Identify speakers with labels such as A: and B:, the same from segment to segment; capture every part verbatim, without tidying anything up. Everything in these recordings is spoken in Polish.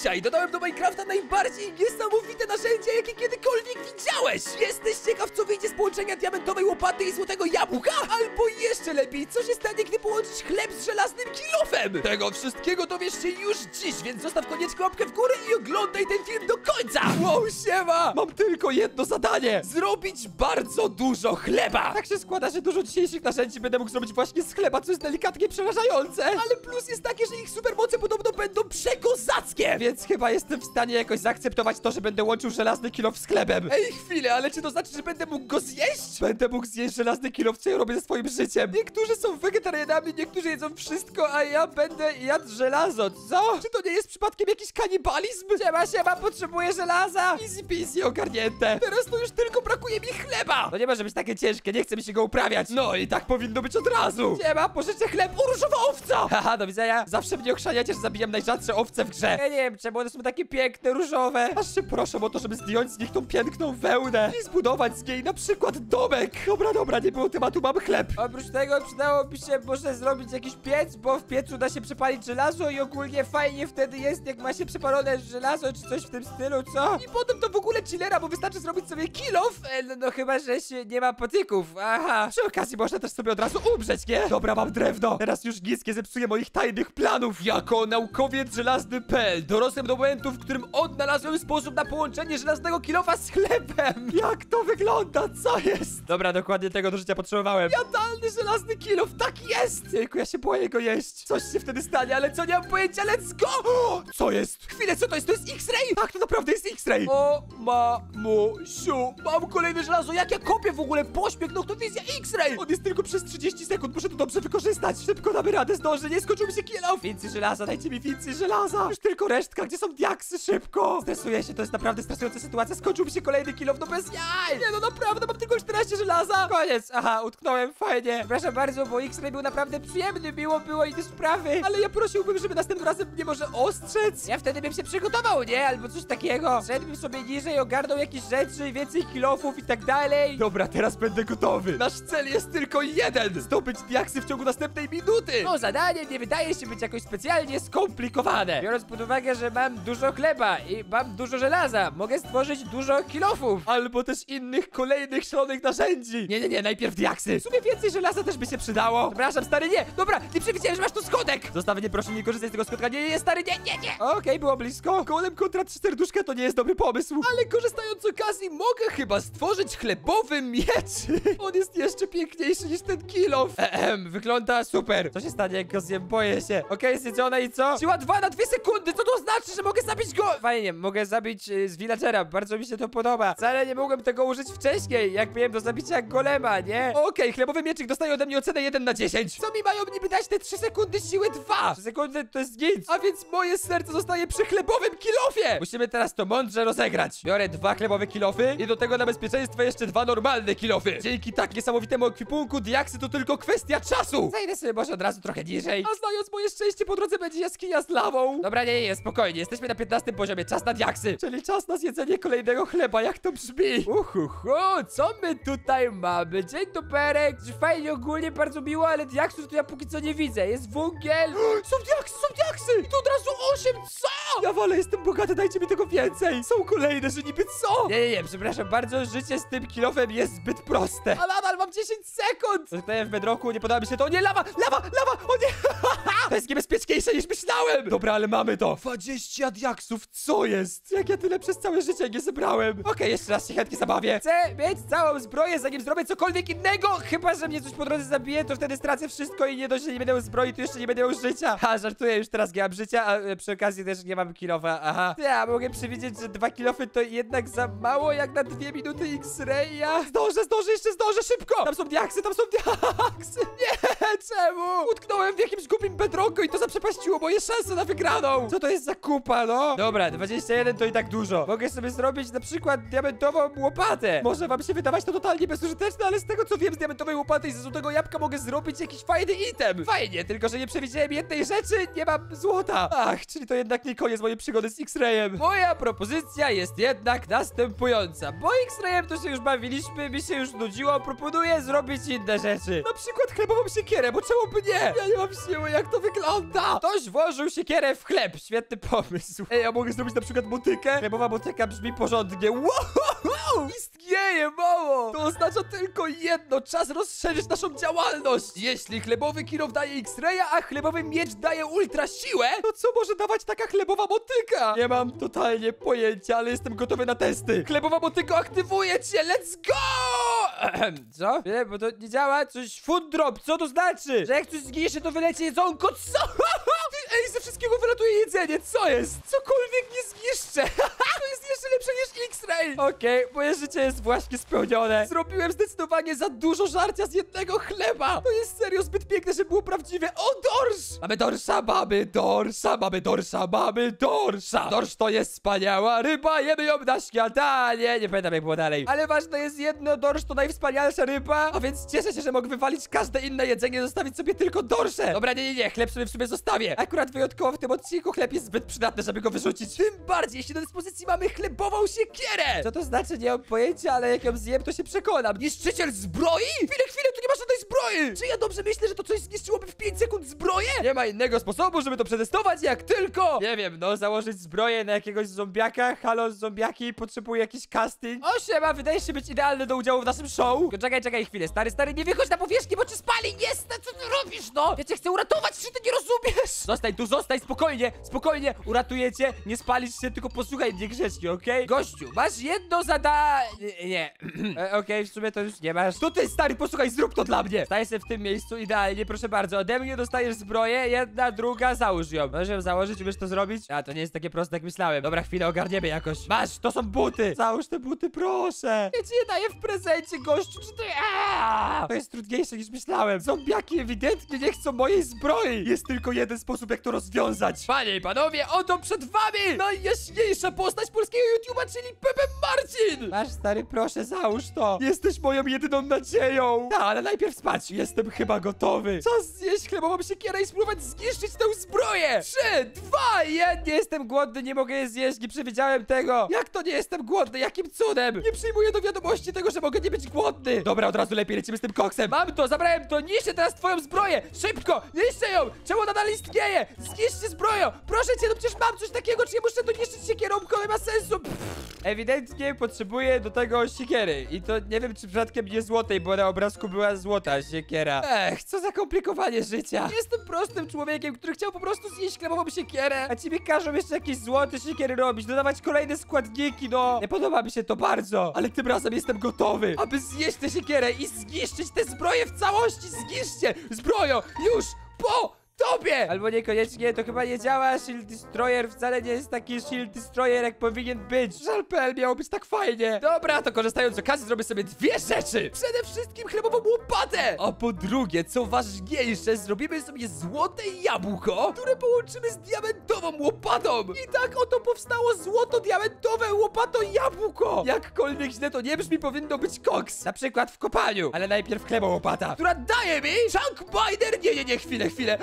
A: dzisiaj dodałem do Minecrafta najbardziej niesamowite narzędzie, jakie kiedykolwiek widziałeś! Jesteś ciekaw, co wyjdzie z połączenia diamentowej łopaty i złotego jabłka? Albo jeszcze lepiej, co się stanie, gdy połączysz chleb z żelaznym kilofem? Tego wszystkiego dowiesz się już dziś, więc zostaw koniecznie łapkę w górę i oglądaj ten film do końca! Wow, siema! Mam tylko jedno zadanie! Zrobić bardzo dużo chleba! Tak się składa, że dużo dzisiejszych narzędzi będę mógł zrobić właśnie z chleba, co jest delikatnie przerażające. Ale plus jest taki, że ich supermoce podobno będą przekozackie! Więc chyba jestem w stanie jakoś zaakceptować to, że będę łączył żelazny kilof z chlebem. Ej, chwilę, ale czy to znaczy, że będę mógł go zjeść? Będę mógł zjeść żelazny kilof, co ja robię ze swoim życiem. Niektórzy są wegetarianami, niektórzy jedzą wszystko, a ja będę jadł żelazo, co? Czy to nie jest przypadkiem jakiś kanibalizm? Siema, siema, potrzebuję żelaza! Easy peasy, ogarnięte. Teraz to już tylko brakuje mi chleba! To nie może być takie ciężkie, nie chce mi się go uprawiać. No i tak powinno być od razu. Siema, pożyczę chleb, o, różowa owca! Haha, do widzenia. Zawsze mnie ochrzaniacie, że zabijam najrzadsze owce w grze. Ja nie wiem, czemu one są takie piękne, różowe. Aż się proszę o to, żeby zdjąć z nich tą piękną wełnę i zbudować z niej na przykład domek. Dobra, dobra, nie było tematu, mam chleb. Oprócz tego przydałoby się może zrobić jakiś piec, bo w piecu da się przepalić żelazo i ogólnie fajnie wtedy jest, jak ma się przepalone żelazo czy coś w tym stylu, co? I potem to w ogóle chillera, bo wystarczy zrobić sobie kilof. E, no, no chyba, że się nie ma potyków. Aha. Przy okazji można też sobie od razu umrzeć, nie? Dobra, mam drewno. Teraz już nic nie zepsuje moich tajnych planów. Jako naukowiec żelazny kropka p l dorosłem do momentu, w którym odnalazłem sposób na połączenie żelaznego kilofa z chlebem. Jak to wygląda? Co jest? Dobra, dokładnie tego do życia potrzebowałem. Jadalny żelazny kilof, tak jest! Tylko ja się boję go jeść. Coś się wtedy stanie, ale co, nie mam pojęcia, let's go! O, co jest? Chwilę, co to jest? To jest X-ray? Tak, to naprawdę jest X-ray. O, mamusiu, mam kolejne żelazo. Jak ja kopię w ogóle? Pośpiech, no to wizja X-ray. On jest tylko przez trzydzieści sekund, muszę to dobrze wykorzystać. Szybko damy radę, zdążę, nie skończył mi się kilof. Więcej żelaza, dajcie mi więcej żelaza. Już tylko resztka, gdzie są diaksy, szybko. Stresuję się, to jest naprawdę stresująca sytuacja. Skończył mi się kolejny kilof, no bez jaj. Nie no, naprawdę, mam tylko czternaście żelaza. Koniec, aha, utknąłem, fajnie. Przepraszam bardzo, bo X-ray był naprawdę przyjemny, miło było i te sprawy. Ale ja prosiłbym, żeby następnym razem mnie może ostrzec. Ja wtedy bym się przygotował, nie? Albo coś takiego. Szedłbym sobie niżej, ogarnął jakieś rzeczy, więcej kilofów i tak dalej. Dobra, teraz będę gotowy. Nasz cel jest tylko jeden. Zdobyć diaksy w ciągu następnej minuty. No, zadanie nie wydaje się być jakoś specjalnie skomplikowane. Biorąc pod uwagę, że mam dużo chleba i mam dużo żelaza, mogę stworzyć dużo kilofów. Albo też innych kolejnych szalonych narzędzi. Nie, nie, nie, najpierw diaksy. W sumie więcej żelaza też by się przydało. Przepraszam, stary, nie. Dobra, nie przewidziałem, że masz tu schodek. Zostaw mnie, proszę, nie korzystaj z tego schodka. Nie, nie, nie, stary, nie, nie, nie. Okej, okay, było blisko. Golem kontra trzy serduszka to nie jest dobry pomysł. Ale korzystając z okazji, mogę chyba stworzyć chlebowy miecz. On jest jeszcze piękniejszy niż ten kilof. Ehem, wygląda super. Co się stanie, jak go zjem? Boję się. Okej, okay, zjedzone i co? Siła dwa na dwie sekundy. Co to znaczy, że mogę zabić go? Fajnie, mogę zabić y, z villagera. Bardzo mi się to podoba. Wcale nie mogłem tego użyć wcześniej, jak miałem do zabicia golema, nie? Okej, okay, chlebowy mieczyk dostaje ode mnie ocenę jeden na dziesięć. Co mi mają niby dać te trzy sekundy siły dwa? trzy sekundy to jest nic. A więc moje serce zostaje przy chlebowym kilofie. Musimy teraz to mądrze rozegrać. Biorę dwa chlebowe kilofy i do tego na bezpieczeństwo jeszcze dwa normalne kilofy. Dzięki tak niesamowitemu ekwipunku diaksy to tylko kwestia czasu. Zajdę sobie może od razu trochę niżej. A znając moje szczęście, po drodze będzie jaskinia z lawą. Dobra, nie, nie, spokojnie. Jesteśmy na piętnastym poziomie. Czas na diaksy. Czyli czas na zjedzenie kolejnego chleba. Jak to brzmi? Uhuhu, co my tutaj mamy? Dzień doberek. Fajnie, ogólnie bardzo miło, ale diaksów to ja póki co nie widzę. Jest węgiel. Są diaksy, są diaksy. I to od razu osiem, co? Ja wolę, jestem bogaty, dajcie mi tego więcej. Są kolejne, że niby co? Nie, nie, nie, przepraszam bardzo, życie z tym kilofem jest zbyt proste. A nadal mam dziesięć sekund. Zostaję w bedroku, nie podoba mi się to. Nie, lawa, lawa, lawa, o nie. To jest niebezpieczniejsze niż myślałem. Dobra, ale mamy to. dwadzieścia diaksów, co jest? Jak ja tyle przez całe życie nie zebrałem. Okej, okay, jeszcze raz się chętnie zabawię. Chcę mieć całą zbroję, zanim zrobię cokolwiek innego. Chyba, że mnie coś po drodze zabije, to wtedy stracę wszystko i nie dość, że nie będę miał zbroi, to jeszcze nie będę miał życia. Ha, żartuję, już teraz nie mam życia, a e, przy okazji też nie mam kilofa. Aha. Ja mogę przewidzieć, że dwa kilofy to jednak za mało, jak na dwie minuty X-raya. Zdążę, zdążę, jeszcze zdążę, szybko. Tam są diaksy, tam są diaksy. Nie, czemu? Utknąłem w jakimś głupim bedrocku i to zaprzepaściło moje szanse na wygraną. Co to jest za kupa, no? Dobra, dwadzieścia jeden to i tak dużo. Mogę sobie zrobić na przykład diamentową łopatę. Może wam się wydawać to totalnie bezużyteczne, ale z tego co wiem, z diamentowej łopaty i ze złotego jabłka mogę zrobić jakiś fajny item. Fajnie, tylko że nie przewidziałem jednej rzeczy, nie mam złota. Ach, czyli to jednak nie koniec mojej przygody z X-rayem. Moja propozycja jest jednak następująca. Bo X-rayem to się już bawiliśmy, mi się już nudziło, proponuję zrobić inne rzeczy. Na przykład chlebową siekierę, bo czemu by nie? Ja nie mam siły, jak to wygląda. Ktoś włożył siekierę w chleb, świetny pomysł. Ej, ja mogę zrobić na przykład motykę? Chlebowa motyka brzmi porządnie. Wow! Istnieje, mało! To oznacza tylko jedno. Czas rozszerzyć naszą działalność. Jeśli chlebowy kilof daje X-raya, a chlebowy miecz daje ultra siłę, to co może dawać taka chlebowa motyka? Nie mam totalnie pojęcia, ale jestem gotowy na testy. Chlebowa motyka, aktywuje cię! Let's go! Co? Nie, bo to nie działa. Coś food drop. Co to znaczy? Że jak coś zginie, to wyleci jedzonko. Co? Ty, ej, ze wszystkiego wylatuje jedzenie. Co jest? Cokolwiek nie zniszczę. To jest jeszcze lepsze niż X-ray. Okej, okay, moje życie jest właśnie spełnione. Zrobiłem zdecydowanie za dużo żarcia z jednego chleba. To jest serio zbyt piękne, żeby było prawdziwe. O, dorsz! Mamy dorsza, mamy dorsza, mamy dorsza, mamy dorsza. Dorsz to jest wspaniała ryba, jemy ją na śniadanie. Nie pamiętam, jak było dalej. Ale ważne jest jedno, dorsz to najwspanialsza ryba, a więc cieszę się, że mogę wywalić każde inne jedzenie, zostawić sobie tylko dorsze. Dobra, nie, nie, nie, chleb sobie w sumie zostawię. Akurat wyjątkowo w tym odcinku chleb jest zbyt przydatny, żeby go wyrzucić. Tym bardziej, jeśli do dyspozycji mamy chlebową siekierę. Co to znaczy? Nie mam pojęcia, ale jak ją zjem, to się przekonam. Niszczyciel zbroi? Chwilę, chwilę, tu nie ma żadnej zbroi. Czy ja dobrze myślę, że to coś zniszczyłoby w pięć sekund zbroję? Nie ma innego sposobu, żeby to przetestować, jak tylko, nie wiem, no, założyć zbroję na jakiegoś zombiaka. Halo, zombiaki, potrzebuję jakiś casting. O, siema, wydaje się być idealny do udziału w naszym show. Czekaj, czekaj chwilę, stary, stary, nie wychodź na powierzchnię, bo cię spali. Jest, co ty robisz, no? Ja cię chcę uratować, czy ty nie rozumiesz? Zostań tu, zostań, spokojnie, spokojnie, uratuję cię, nie spalisz się, tylko posłuchaj mnie grzecznie, okej? Okay? Gościu, masz jedno zadanie. Nie, e, okej, okay, w sumie to już nie masz. To ty, stary, posłuchaj, zrób to dla mnie. Staję się w tym miejscu, idealnie, proszę bardzo. Ode mnie dostajesz zbroję, jedna, druga, załóż ją. Możesz ją założyć, umiesz to zrobić? A, to nie jest takie proste, jak myślałem. Dobra, chwilę, ogarniemy jakoś. Masz, to są buty. Załóż te buty, proszę. Ja ci je daję w prezencie, gościu, czy ty... Aaaa! To jest trudniejsze niż myślałem. Zombiaki ewidentnie nie chcą mojej zbroi. Jest tylko jeden sposób, jak to rozwiązać. Panie i panowie, oto przed wami najjaśniejsza postać polskiego YouTube'a, czyli Pepe Marcin. Masz, stary, proszę, załóż to. Jesteś moją jedyną nadzieją. Tak, ale najpierw spać. Jestem chyba gotowy. Czas zjeść chlebową siekierę i spróbować zniszczyć tę zbroję. Trzy, dwa, jeden. Nie jestem głodny, nie mogę je zjeść, nie przewidziałem tego. Jak to nie jestem głodny? Jakim cudem? Nie przyjmuję do wiadomości tego, że mogę nie być głodny. Dobra, od razu lepiej lecimy z tym koksem. Mam to, zabrałem to, niszczę teraz twoją zbroję. Szybko, niszczę ją. Czemu nadal istnieje? Zniszczcie zbroję. Proszę cię, no przecież mam coś takiego, czy ja muszę to niszczyć siekierą, to nie ma sensu. Pff. Ewidentnie potrzebuję do tego siekiery. I to nie wiem, czy przypadkiem nie złotej, bo na obrazku była złota siekiera. Ech, co za komplikowanie życia. Jestem prostym człowiekiem, który chciał po prostu zjeść chlebową siekierę, a ci mi każą jeszcze jakieś złote siekiery robić, dodawać kolejne składniki, no. Nie podoba mi się to bardzo, ale tym razem jestem gotowy, aby zjeść tę siekierę i zniszczyć tę zbroję w całości. Zniszczcie zbroję już po tobie! Albo niekoniecznie, to chyba nie działa. Shield Destroyer wcale nie jest taki Shield Destroyer, jak powinien być. Żal P L miało być tak fajnie. Dobra, to korzystając z okazji zrobię sobie dwie rzeczy. Przede wszystkim chlebową łopatę. A po drugie, co ważniejsze, zrobimy sobie złote jabłko, które połączymy z diamentową łopatą. I tak oto powstało złoto-diamentowe łopato jabłko. Jakkolwiek źle to nie brzmi, powinno być koks. Na przykład w kopalniu. Ale najpierw chleba łopata, która daje mi chunk binder. Nie, nie, nie, chwilę, chwilę.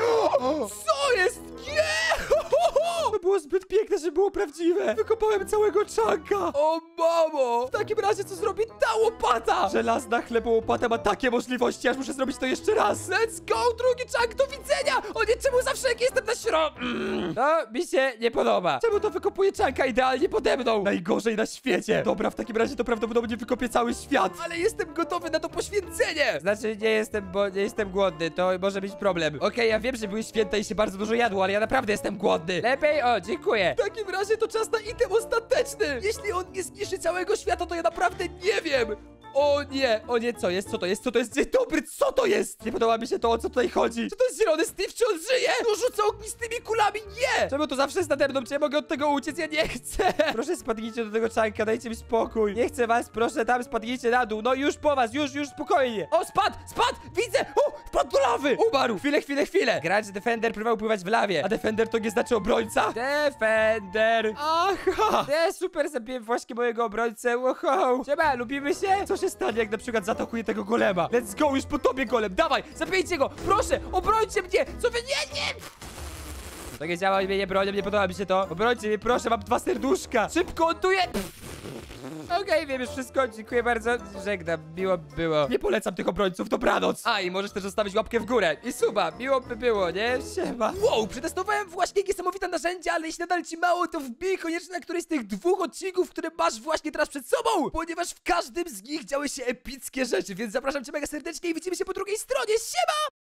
A: Co jest? Nie! To było zbyt piękne, żeby było prawdziwe. Wykopałem całego chunka. O mamo! W takim razie co zrobi ta łopata? Żelazna chlebołopata ma takie możliwości, aż muszę zrobić to jeszcze raz. Let's go! Drugi chunk, do widzenia! O nie, czemu zawsze jak jestem na środku? Mm. No, mi się nie podoba. Czemu to wykopuje chunka idealnie pode mną? Najgorzej na świecie. Dobra, w takim razie to prawdopodobnie wykopię cały świat. Ale jestem gotowy na to poświęcenie. Znaczy, nie jestem, bo nie jestem głodny. To może być problem. Okej, okay, ja wiem, że były święta i się bardzo dużo jadło, ale ja naprawdę jestem głodny. Lepiej? O, dziękuję. W takim razie to czas na item ostateczny. Jeśli on nie zniszczy całego świata, to ja naprawdę nie wiem. O nie, o nie, co jest, co to jest, co to jest? Dzień dobry, co to jest? Nie podoba mi się to, o co tutaj chodzi. Czy to jest zielony Steve, czy on żyje? No rzuca ognistymi kulami, nie! Czemu to zawsze jest nade mną? Czy ja mogę od tego uciec? Ja nie chcę. Proszę, spadnijcie do tego czanka, dajcie mi spokój. Nie chcę was, proszę, tam spadnijcie na dół. No już po was, już, już spokojnie. O, spadł, spadł, widzę! O, wpadł do lawy! Umarł, chwilę, chwilę, chwilę. Gracz Defender próbował pływać w lawie. A Defender to nie znaczy obrońca? Defender. Aha. Nie, super, zabiłem właśnie mojego obrońcę. Wow. Siema, lubimy się? Co się stanie, jak na przykład zaatakuje tego golema? Let's go, już po tobie golem, dawaj, zabijcie go, proszę, obrońcie mnie, co wy, nie, nie! To nie działa, mnie nie bronią, nie podoba mi się to. Obrońcie mnie, proszę, mam dwa serduszka. Szybko, on tu jest.
B: Okej, wiem już wszystko, dziękuję bardzo. Żegnam, miło by było. Nie polecam tych obrońców, dobranoc. A, i możesz też zostawić łapkę w górę. I suba, miło by było, nie? Siema.
A: Wow, przetestowałem właśnie niesamowite narzędzia, ale jeśli nadal ci mało, to wbij koniecznie na któryś z tych dwóch odcinków, które masz właśnie teraz przed sobą, ponieważ w każdym z nich działy się epickie rzeczy, więc zapraszam cię mega serdecznie i widzimy się po drugiej stronie. Siema!